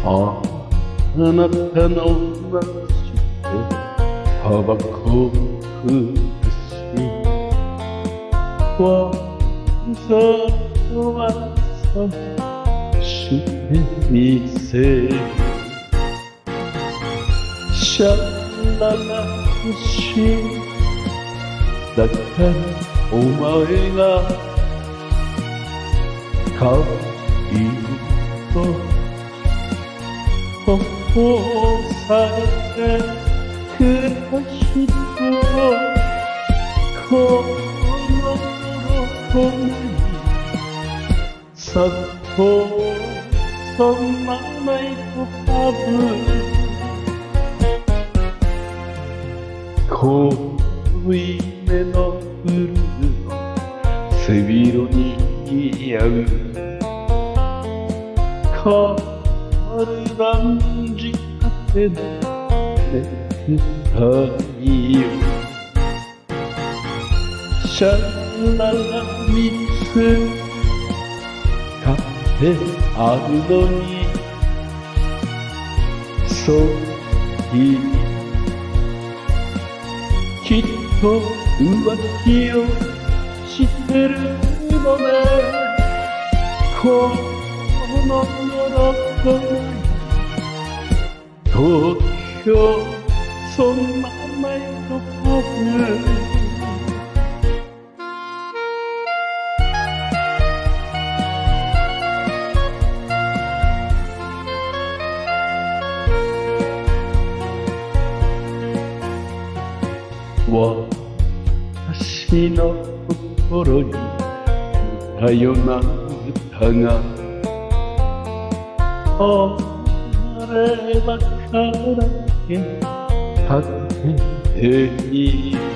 あなたの街でタバコふかしわざわざしてみせシャララしだからお前が可愛いと微笑んで暮らしとこの喜びにさっとそんなないと多分濃いめのブルーの背広に似合う体じかてのネクタイをシャララ3つ買ってあるのにそうきっと浮気をしてるのねこの喜び東京そんなないと多分私の心に似たような歌があればからけかけている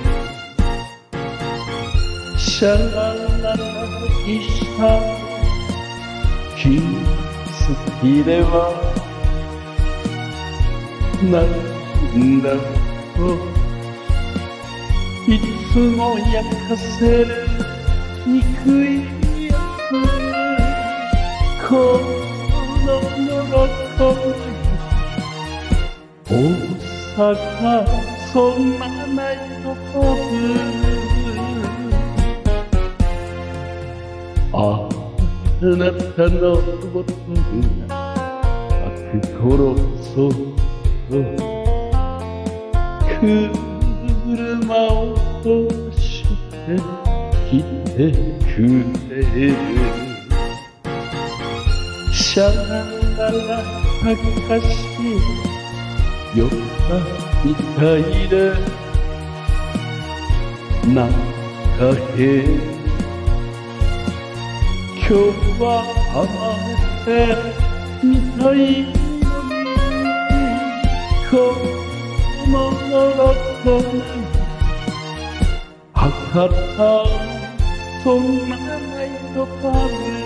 シャララライシャ君好きではなんだろういつも焼かせる憎いやつこの喜び大阪そんなないと多分あなたのボトルが開く頃そっと車を通して来てくれるシャラララかしよったみたいでなんか変今日は甘えてみたいのにこの喜び博多そんなないと多分